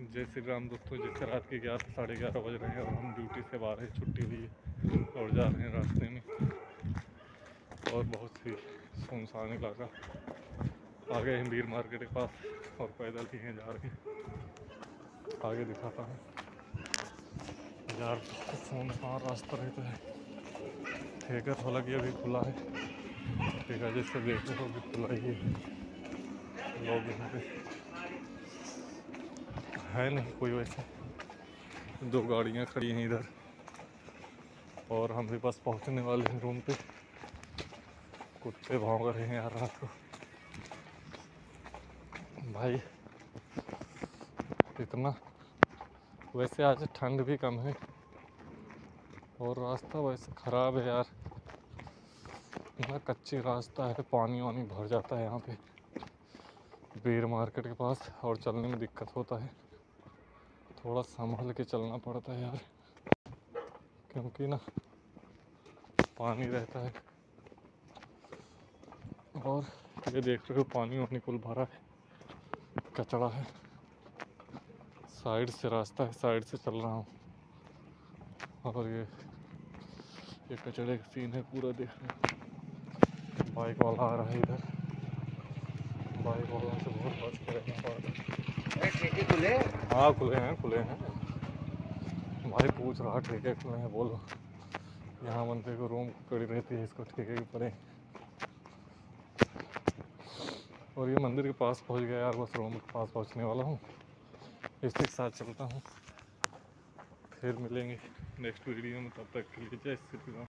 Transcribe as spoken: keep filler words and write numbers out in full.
जय श्री राम दोस्तों। जैसे रात के ग्यारह साढ़े ग्यारह बज रहे हैं और हम ड्यूटी से बाहर हैं, छुट्टी हुई है और जा रहे हैं रास्ते में। और बहुत ही सुनसान इलाका, आगे हिंदीर मार्केट के पास और पैदल ही हैं जा रहे हैं। आगे दिखाता हूँ यार, सुनसान रास्ता रहता है। ठेका हालांकि अभी खुला है, ठेका जैसे देखो तो अभी खुला ही है। लोग यहाँ पे है नहीं कोई, वैसे दो गाड़ियाँ खड़ी हैं इधर और हम भी बस पहुँचने वाले हैं रूम पे। कुत्ते भौंक रहे हैं यार रात को। भाई इतना, वैसे आज ठंड भी कम है और रास्ता वैसे ख़राब है यार। इतना कच्ची रास्ता है, पानी वानी भर जाता है यहाँ पे बीर मार्केट के पास और चलने में दिक्कत होता है। थोड़ा संभल के चलना पड़ता है यार, क्योंकि ना पानी रहता है। और ये देख रहे हो पानी वानी कुल भरा है, कचड़ा है। साइड से रास्ता है, साइड से चल रहा हूँ और ये ये कचड़े का सीन है पूरा। देख रहे हो बाइक वाला आ रहा है इधर, बाइक वालों से बहुत बच के रहना पड़ता है। ठेके खुले? हाँ खुले हैं, खुले हैं। भाई पूछ रहा ठेके खुले हैं, बोलो यहाँ बंदे को रूम पड़ी रहती है, इसको ठेके के पड़े। और ये मंदिर के पास पहुंच गया यार, बस रूम के पास पहुंचने वाला हूँ। इसी के साथ चलता हूँ, फिर मिलेंगे नेक्स्ट वीडियो में। तब तक के लिए जय श्री राम।